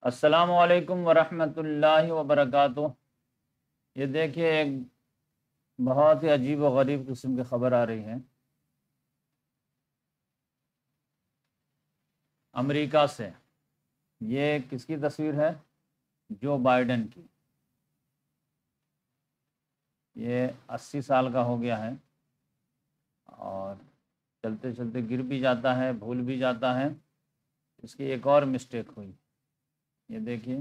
السلام علیکم ورحمۃ اللہ وبرکاتہ۔ یہ دیکھیے ایک بہت ہی عجیب و غریب قسم کی خبر آ رہی ہے امریکہ سے۔ یہ کس کی تصویر ہے؟ جو بائیڈن کی۔ یہ 80 سال کا ہو گیا ہے اور چلتے چلتے گر بھی جاتا ہے، بھول بھی جاتا ہے۔ اس کی ایک اور مسٹیک ہوئی، یہ دیکھیے،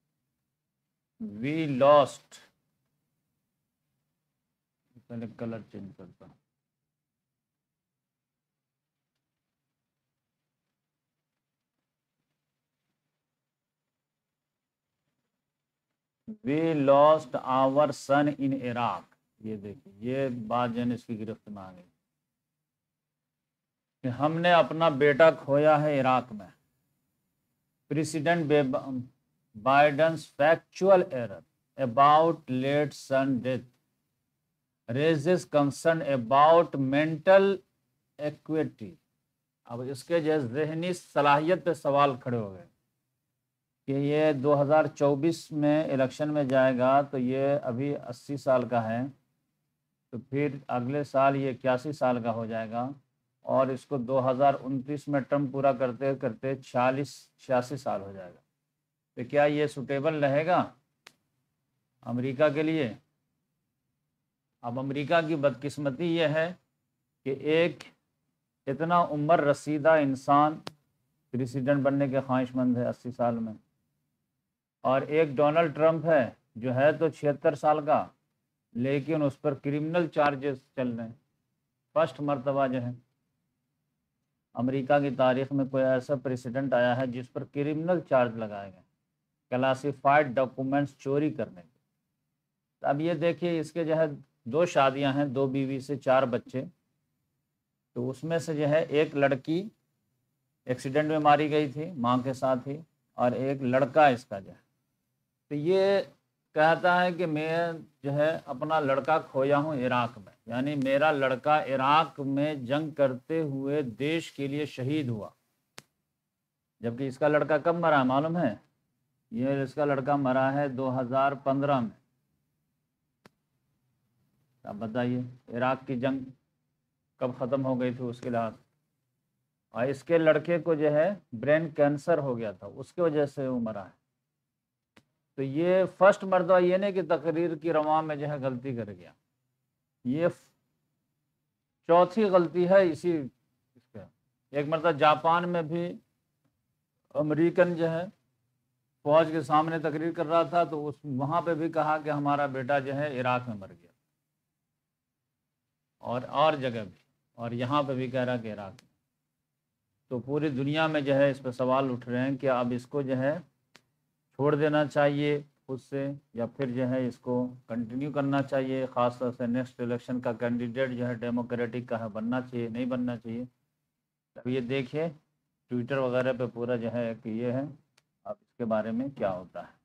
وی لاسٹ، پہلے کلر چینج کرتا ہوں۔ We lost our son in Iraq. یہ دیکھیے، یہ بات جو ہے اس کی گرفت میں آ گئی کہ ہم نے اپنا بیٹا کھویا ہے عراق میں۔ President Biden's factual error about late son death raises concern about mental acuity. اب اس کے جو ذہنی صلاحیت پہ سوال کھڑے ہو گئے کہ یہ 2024 میں الیکشن میں جائے گا تو یہ ابھی 80 سال کا ہے، تو پھر اگلے سال یہ 81 سال کا ہو جائے گا، اور اس کو 2029 میں ٹرم پورا کرتے کرتے 86 سال ہو جائے گا۔ تو کیا یہ سوٹیبل رہے گا امریکہ کے لیے؟ اب امریکہ کی بدقسمتی یہ ہے کہ ایک اتنا عمر رسیدہ انسان پریسیڈنٹ بننے کے خواہش مند ہے 80 سال میں، اور ایک ڈونلڈ ٹرمپ ہے جو ہے تو 76 سال کا، لیکن اس پر کرمنل چارجز چل رہے ہیں۔ فرسٹ مرتبہ جو ہے امریکہ کی تاریخ میں کوئی ایسا پریسیڈنٹ آیا ہے جس پر کرمنل چارج لگائے گئے کلاسیفائڈ ڈاکومنٹس چوری کرنے کے۔ اب یہ دیکھیے، اس کے جو ہے 2 شادیاں ہیں، 2 بیوی سے 4 بچے، تو اس میں سے جو ہے ایک لڑکی ایکسیڈنٹ میں ماری گئی تھی، ماں کے ساتھ ہی، اور ایک لڑکا اس کا جو ہے، تو یہ کہتا ہے کہ میں جو ہے اپنا لڑکا کھویا ہوں عراق میں، یعنی میرا لڑکا عراق میں جنگ کرتے ہوئے دیش کے لیے شہید ہوا۔ جبکہ اس کا لڑکا کب مرا معلوم ہے؟ یہ اس کا لڑکا مرا ہے 2015 میں۔ اب بتائیے عراق کی جنگ کب ختم ہو گئی تھی اس کے لحاظ، اور اس کے لڑکے کو جو ہے برین کینسر ہو گیا تھا، اس کی وجہ سے وہ مرا ہے۔ تو یہ فرسٹ مرتبہ یہ نہیں کہ تقریر کی رواں میں جو ہے غلطی کر گیا، یہ 4تھی غلطی ہے اسی اس پہ۔ ایک مرتبہ جاپان میں بھی امریکن جو ہے فوج کے سامنے تقریر کر رہا تھا، تو وہاں پہ بھی کہا کہ ہمارا بیٹا جو ہے عراق میں مر گیا، اور جگہ بھی، اور یہاں پہ بھی کہہ رہا کہ عراق میں۔ تو پوری دنیا میں جو ہے اس پہ سوال اٹھ رہے ہیں کہ اب اس کو جو ہے چھوڑ دینا چاہیے خود سے، یا پھر جو ہے اس کو کنٹینیو کرنا چاہیے، خاص طور سے نیکسٹ الیکشن کا کینڈیڈیٹ جو ہے ڈیموکریٹک کا ہے، بننا چاہیے نہیں بننا چاہیے۔ اب یہ دیکھیے ٹویٹر وغیرہ پہ پورا جو ہے کہ یہ ہے، اب اس کے بارے میں کیا ہوتا ہے۔